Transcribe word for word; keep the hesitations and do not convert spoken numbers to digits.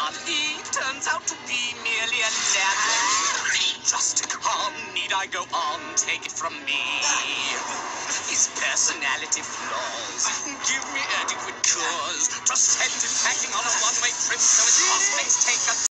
He turns out to be merely a lad. Just calm, need I go on? Take it from me. His personality flaws give me adequate cause to send him packing on a one-way trip so